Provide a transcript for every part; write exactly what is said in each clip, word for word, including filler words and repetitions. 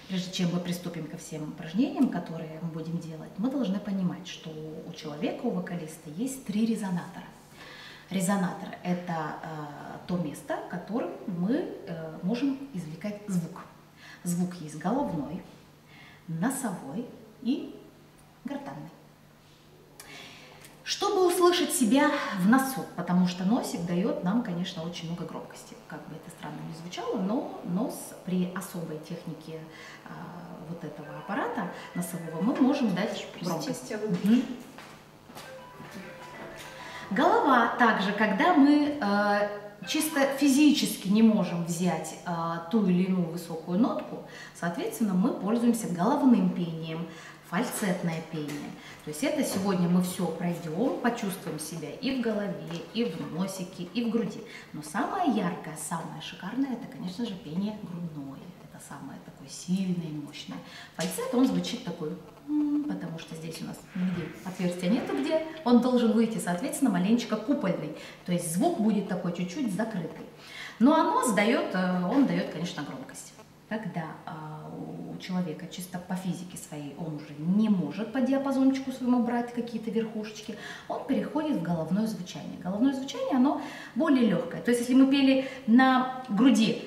Прежде чем мы приступим ко всем упражнениям, которые мы будем делать, мы должны понимать, что у человека, у вокалиста есть три резонатора. Резонатор – это э, то место, которым мы э, можем извлекать звук. Звук есть головной, носовой и гортанный. Чтобы услышать себя в носу, потому что носик дает нам, конечно, очень много громкости. Как бы это странно ни звучало, но нос при особой технике а, вот этого аппарата носового мы можем дать громкость. Угу. Голова также, когда мы э, чисто физически не можем взять э, ту или иную высокую нотку, соответственно, мы пользуемся головным пением, фальцетное пение. То есть это сегодня мы все пройдем, почувствуем себя и в голове, и в носике, и в груди. Но самое яркое, самое шикарное, это, конечно же, пение грудное. Это самое такое сильное и мощное. Фальцет, он звучит такой, потому что здесь у нас нигде отверстия нету, где он должен выйти, соответственно, маленечко купольный. То есть звук будет такой чуть-чуть закрытый. Ну а нос дает, он дает, конечно, громкость. Когда у человека чисто по физике своей он уже не может по диапазончику своему брать какие-то верхушечки, он переходит в головное звучание. Головное звучание, оно более легкое. То есть если мы пели на груди,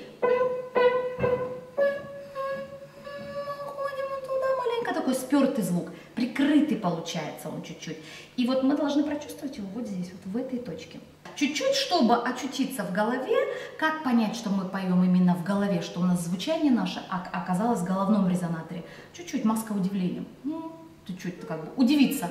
такой спертый звук, прикрытый получается он чуть-чуть. И вот мы должны прочувствовать его вот здесь, вот в этой точке. Чуть-чуть, чтобы очутиться в голове, как понять, что мы поем именно в голове, что у нас звучание наше оказалось в головном резонаторе. Чуть-чуть маска удивления, чуть-чуть как бы удивиться.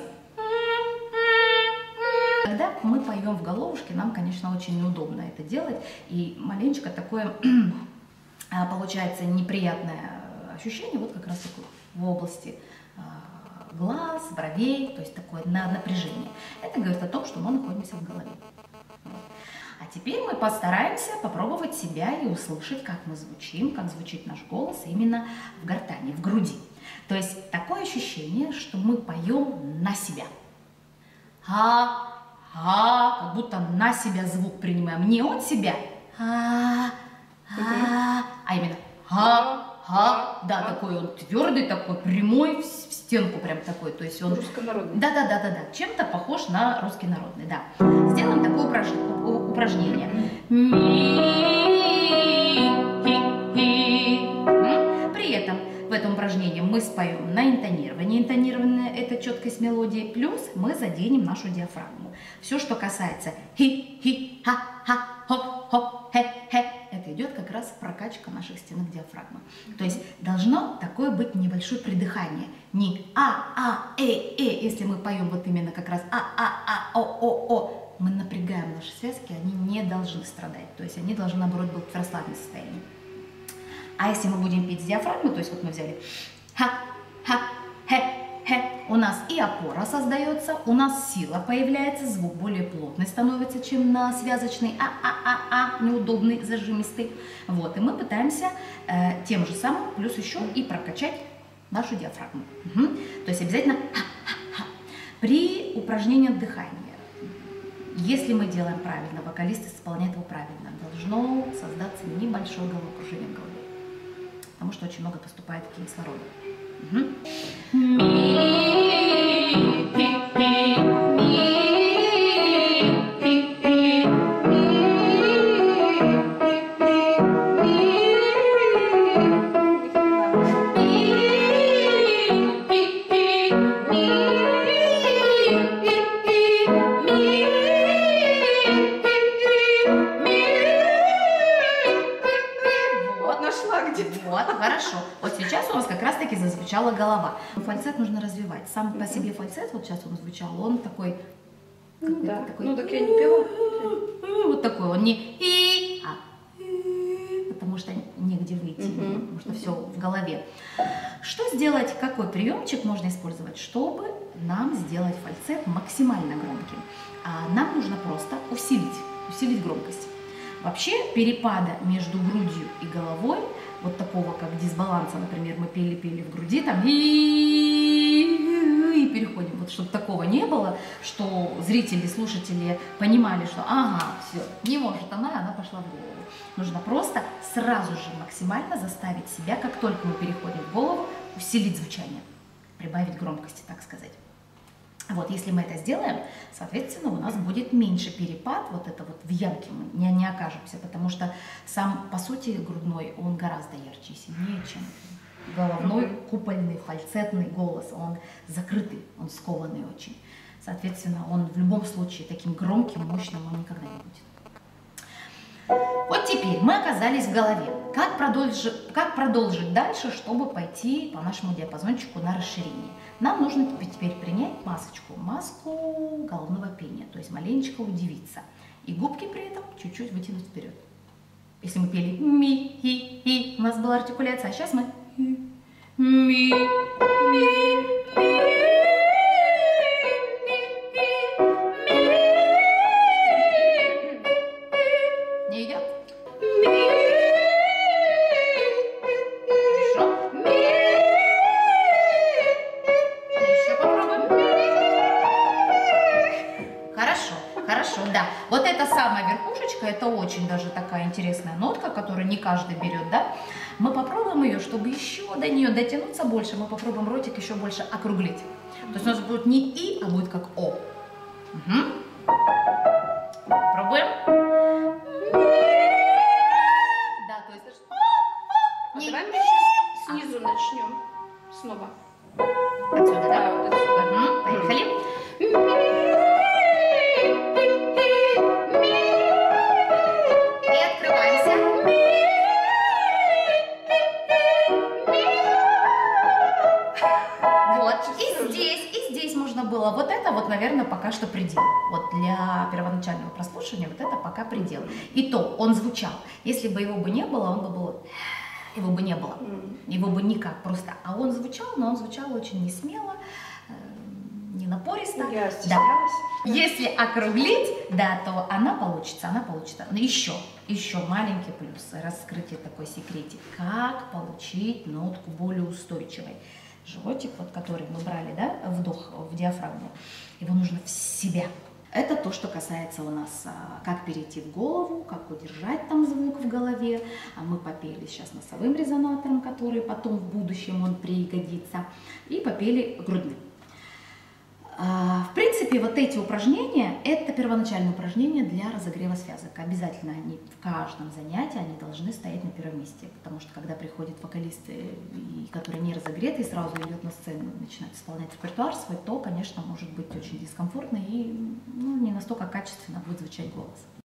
Когда мы поем в головушке, нам, конечно, очень неудобно это делать, и маленечко такое получается неприятное ощущение, вот как раз такое в области глаз, бровей, то есть такое напряжение. Это говорит о том, что мы находимся в голове. А теперь мы постараемся попробовать себя и услышать, как мы звучим, как звучит наш голос именно в гортани, в груди. То есть такое ощущение, что мы поем на себя. Ха, ха, как будто на себя звук принимаем. Не от себя, а, а, а именно ха. Ха, да, такой он твердый, такой прямой, в стенку прям такой, то есть он... Руссконародный. Да, да, да, да, да, чем-то похож на русский народный, да. Сделаем такое упраж... упражнение. При этом в этом упражнении мы споем на интонирование. Интонирование – это четкость мелодии, плюс мы заденем нашу диафрагму. Все, что касается хи-хи-ха-ха-хо-хо-хе-хе, это идет как раз прокачка наших стенок диафрагмы. То есть должно такое быть небольшое придыхание. Не а-а-э-э, если мы поем вот именно как раз а-а-а-о-о-о. Мы напрягаем наши связки, они не должны страдать. То есть они должны, наоборот, быть в расслабленном состоянии. А если мы будем петь с диафрагмой, то есть вот мы взяли ха-ха-хе-хе, у нас и опора создается, у нас сила появляется, звук более плотный становится, чем на связочный а-а-а-а, неудобный, зажимистый. Вот, и мы пытаемся э, тем же самым, плюс еще и прокачать нашу диафрагму. Угу. То есть обязательно ха-ха-ха. При упражнении дыхания, если мы делаем правильно, вокалист исполняет его правильно, должно создаться небольшое головокружение в голове, потому что очень много поступает кислорода. Угу. Вот, хорошо. Вот сейчас у нас как раз таки зазвучала голова. Фальцет нужно развивать. Сам по себе фальцет, вот сейчас он звучал, он такой... Ну да, такой, ну так я не пела. Вот такой, он не и, а потому что негде выйти, uh-huh. потому что все в голове. Что сделать, какой приемчик можно использовать, чтобы нам сделать фальцет максимально громким? А нам нужно просто усилить, усилить громкость. Вообще перепада между грудью и головой, вот такого как дисбаланса, например, мы пели-пели в груди, там и, и переходим переходим, вот чтобы такого не было, что зрители, слушатели понимали, что ага, все, не может она, она пошла в голову. Нужно просто сразу же максимально заставить себя, как только мы переходим в голову, усилить звучание, прибавить громкости, так сказать. Вот, если мы это сделаем, соответственно, у нас будет меньше перепад, вот это вот в ямке мы не, не окажемся, потому что сам, по сути, грудной, он гораздо ярче и сильнее, чем головной, купольный, фальцетный голос, он закрытый, он скованный очень. Соответственно, он в любом случае таким громким, мощным он никогда не будет. Вот теперь мы оказались в голове. Как продолжить, как продолжить дальше, чтобы пойти по нашему диапазончику на расширение? Нам нужно теперь принять масочку, маску головного пения, то есть маленечко удивиться. И губки при этом чуть-чуть вытянуть вперед. Если мы пели ми, хи, хи, у нас была артикуляция, а сейчас мы ми, ми, ми. Не идет? Хорошо. Еще попробуем. Хорошо, хорошо, да. Вот эта самая верхушечка, это очень даже такая интересная нотка, которую не каждый берет, да? Мы попробуем ее, чтобы еще до нее дотянуться больше, мы попробуем ротик еще больше округлить. То есть у нас будет не И, а будет как О. Угу. Пробуем. Да, то есть... А давай мы еще снизу начнем. Снова. Отсюда, да? Да, вот отсюда. Угу. Поехали. И открываемся. Вот, и здесь, и здесь можно было. Вот это вот, наверное, пока что предел. Вот для первоначального прослушивания вот это пока предел. И то он звучал. Если бы его бы не было, он бы был... Его бы не было. Его бы никак просто. А он звучал, но он звучал очень несмело, не напористо. Я Да. стеснялась. Если округлить, да, то она получится, она получится. Но еще, еще маленький плюс, раскрытие такой секретик. Как получить нотку более устойчивой? Животик, вот который мы брали, да, вдох в диафрагму, его нужно в себя. Это то, что касается у нас, как перейти в голову, как удержать там звук в голове. А мы попели сейчас носовым резонатором, который потом в будущем он пригодится, и попели грудным. В принципе, вот эти упражнения, это первоначальные упражнения для разогрева связок. Обязательно они в каждом занятии они должны стоять на первом месте, потому что когда приходят вокалисты, которые не разогреты, и сразу идет на сцену и начинает исполнять репертуар свой, то, конечно, может быть очень дискомфортно и ну, не настолько качественно будет звучать голос.